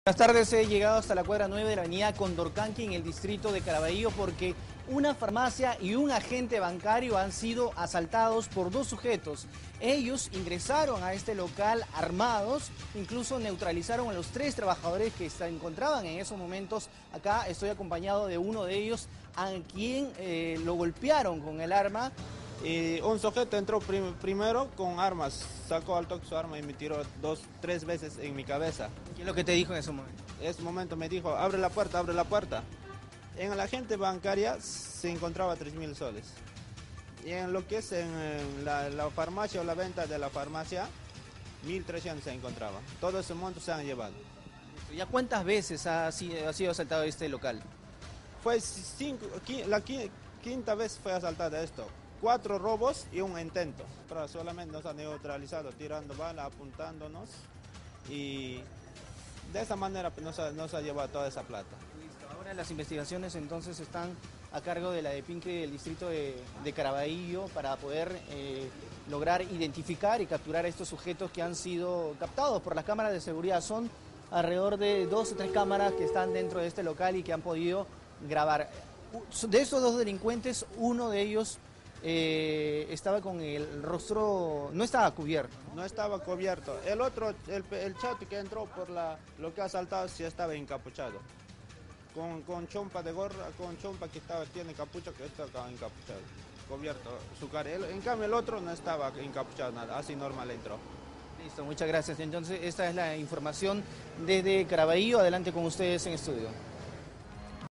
Buenas tardes, he llegado hasta la cuadra 9 de la avenida Condorcanqui en el distrito de Caraballo porque una farmacia y un agente bancario han sido asaltados por dos sujetos. Ellos ingresaron a este local armados, incluso neutralizaron a los tres trabajadores que se encontraban en esos momentos. Acá estoy acompañado de uno de ellos a quien lo golpearon con el arma. Un sujeto entró primero con armas, sacó al toque su arma y me tiró tres veces en mi cabeza. ¿Qué es lo que te dijo en ese momento? En ese momento me dijo, abre la puerta, abre la puerta. En la agente bancaria se encontraba 3.000 soles. Y en lo que es en la farmacia o la venta de la farmacia, 1.300 se encontraba. Todos esos montos se han llevado. ¿Ya cuántas veces ha sido asaltado este local? Fue la quinta vez fue asaltada esto. 4 robos y un intento. Pero solamente nos han neutralizado, tirando balas, apuntándonos. Y de esa manera nos ha llevado toda esa plata. Listo. Ahora las investigaciones entonces están a cargo de la DEPINCRE del distrito de Caraballo para poder lograr identificar y capturar a estos sujetos que han sido captados por las cámaras de seguridad. Son alrededor de 2 o 3 cámaras que están dentro de este local y que han podido grabar. De esos dos delincuentes, uno de ellos estaba con el rostro, no estaba cubierto. No estaba cubierto. El otro, el chato que entró por lo que ha asaltado, sí estaba encapuchado. Con chompa de gorra, con chompa que tiene capucha, que estaba encapuchado, cubierto su cara. En cambio el otro no estaba encapuchado nada, así normal entró. Listo, muchas gracias. Entonces esta es la información desde Caraballo. Adelante con ustedes en estudio.